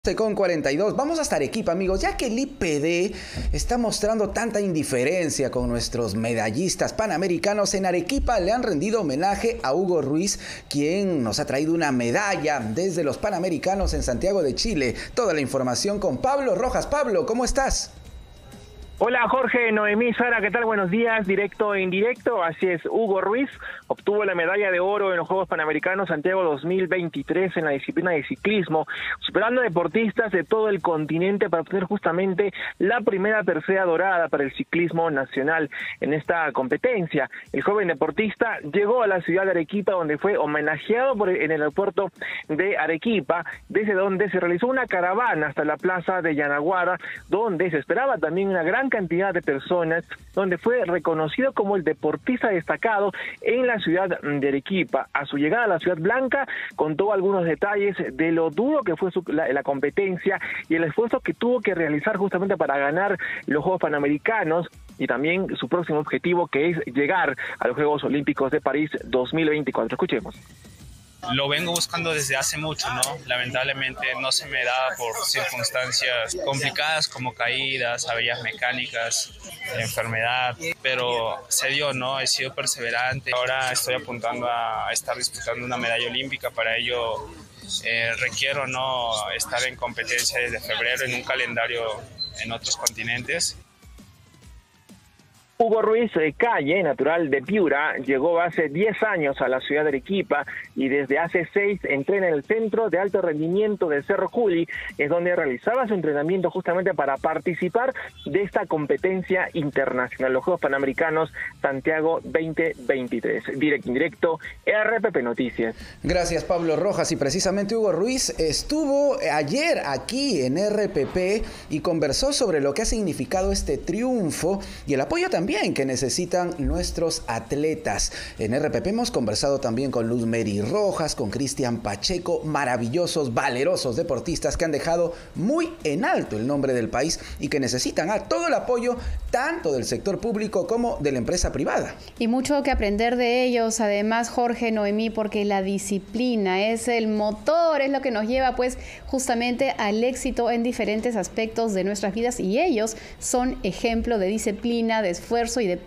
Con 42, vamos hasta Arequipa, amigos, ya que el IPD está mostrando tanta indiferencia con nuestros medallistas panamericanos. En Arequipa le han rendido homenaje a Hugo Ruiz, quien nos ha traído una medalla desde los Panamericanos en Santiago de Chile. Toda la información con Pablo Rojas. Pablo, ¿cómo estás? Hola Jorge, Noemí, Sara, ¿qué tal? Buenos días, directo e indirecto. Así es, Hugo Ruiz obtuvo la medalla de oro en los Juegos Panamericanos Santiago 2023 en la disciplina de ciclismo, superando a deportistas de todo el continente para obtener justamente la primera tercera dorada para el ciclismo nacional en esta competencia. El joven deportista llegó a la ciudad de Arequipa, donde fue homenajeado en el aeropuerto de Arequipa, desde donde se realizó una caravana hasta la plaza de Yanaguara, donde se esperaba también una gran cantidad de personas, donde fue reconocido como el deportista destacado en la ciudad de Arequipa. A su llegada a la Ciudad Blanca contó algunos detalles de lo duro que fue la competencia y el esfuerzo que tuvo que realizar justamente para ganar los Juegos Panamericanos, y también su próximo objetivo, que es llegar a los Juegos Olímpicos de París 2024. Escuchemos. Lo vengo buscando desde hace mucho, ¿no? Lamentablemente no se me da por circunstancias complicadas como caídas, averías mecánicas, enfermedad, pero se dio, ¿no? He sido perseverante. Ahora estoy apuntando a estar disputando una medalla olímpica. Para ello requiero, ¿no?, estar en competencia desde febrero en un calendario en otros continentes. Hugo Ruiz Calle, natural de Piura, llegó hace 10 años a la ciudad de Arequipa y desde hace 6 entrena en el Centro de Alto Rendimiento de Cerro Juli, es donde realizaba su entrenamiento justamente para participar de esta competencia internacional, los Juegos Panamericanos Santiago 2023. Directo, RPP Noticias. Gracias, Pablo Rojas. Y precisamente Hugo Ruiz estuvo ayer aquí en RPP y conversó sobre lo que ha significado este triunfo y el apoyo también que necesitan nuestros atletas. En RPP hemos conversado también con Luz Mary Rojas, con Cristian Pacheco, maravillosos, valerosos deportistas que han dejado muy en alto el nombre del país y que necesitan todo el apoyo tanto del sector público como de la empresa privada. Y mucho que aprender de ellos, además, Jorge, Noemí, porque la disciplina es el motor, es lo que nos lleva pues justamente al éxito en diferentes aspectos de nuestras vidas, y ellos son ejemplo de disciplina, de esfuerzo y de